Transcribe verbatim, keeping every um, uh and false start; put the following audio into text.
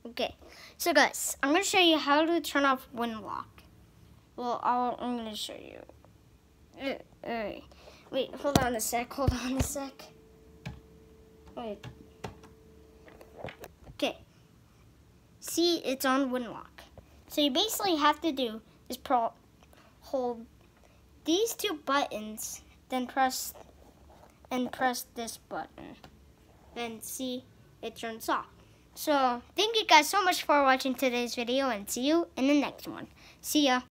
Okay, so guys, I'm going to show you how to turn off Winlock. Well, I'll, I'm going to show you. Uh, uh, wait, hold on a sec, hold on a sec. Wait. Okay. See, it's on Winlock. So you basically have to do is pro hold these two buttons, then press and press this button. Then see, it turns off. So thank you guys so much for watching today's video, and see you in the next one. See ya.